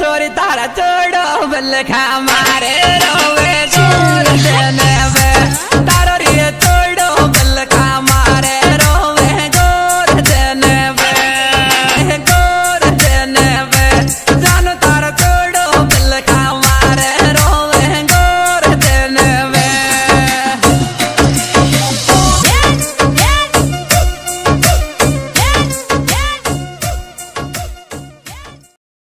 छोरी तारा छोड़ो बल खा मारे रोवे छोड़ देने